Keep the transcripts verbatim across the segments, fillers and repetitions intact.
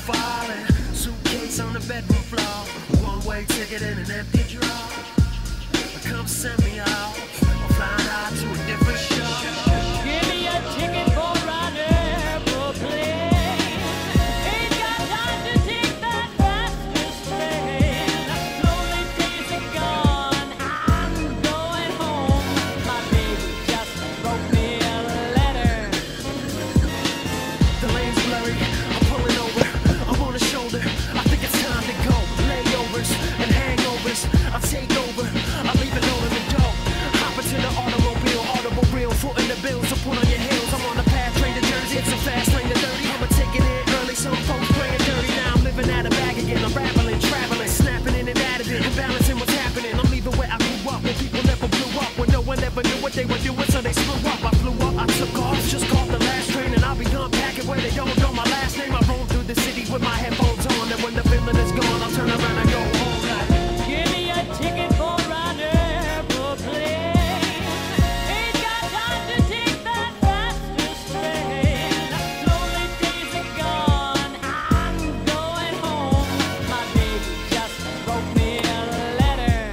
falling. Suitcase on the bedroom floor. One-way ticket in an empty drawer. Come send me off. I'm flying out to a different show. Give me a ticket for an airplane. Ain't got time to take that fastest train. Lonely days are gone. I'm going home. My baby just wrote me a letter. The lane's blurry. I'm pulling over. I'm on the shoulder. I think it's time to go. Layovers and hangovers. I'll take over. I'll leave it all in the door. Hop into the automobile, audible reel, foot in the bills, so put on your heels. I'm on the path, train to Jersey, it's a fast train to thirty. I'ma take it in early, some folks playing dirty. Now I'm living out of bag again, I'm rattling, traveling, snapping in and out of it, and balancing what's happening. I'm leaving where I grew up, where people never blew up, where no one ever knew what they were doing, so they screw up. I flew up, I took off, just caught the last train, and I'll be unpacking where they don't know my last name. I roam through the city with my headphones on, and when the feeling is gone, I'll turn around and go home. Like, Give me a ticket for an airplane. Ain't got time to take that fastest train. Lonely days are gone. I'm going home. My baby just wrote me a letter.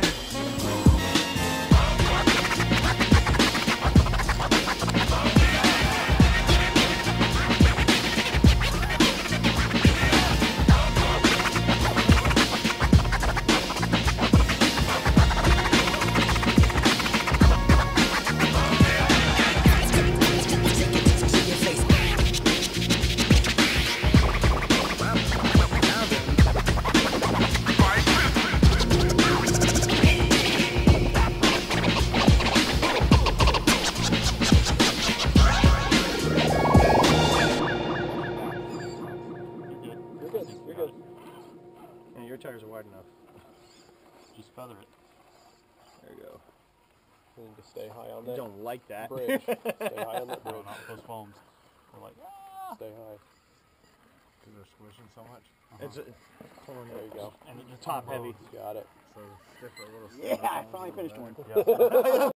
You're good. You're good. And your tires are wide enough. Just feather it. There you go. You need to stay high on You that don't like that. bridge. Stay high on that No, bridge. not those foams. They're like, ah. Stay high. Because they're squishing so much. It's a, pulling There you it. go. And it just Top heavy. Got it. So it's stiffer, a little Yeah, stiffer. I finally finished one. Yeah.